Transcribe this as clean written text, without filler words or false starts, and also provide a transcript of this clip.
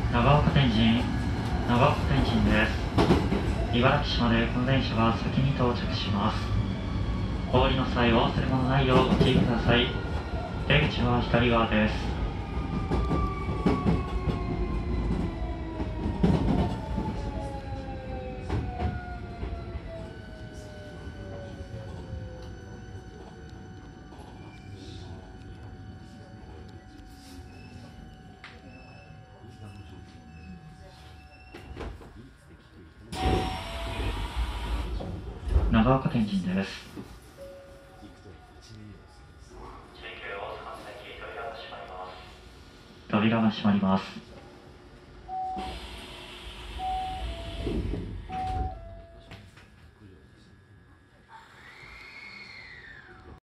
長岡天神です。茨城市までこの電車が先に到着します。お降りの際は忘れ物ないようご注意ください。出口は左側です。長岡天神です。扉が閉まります。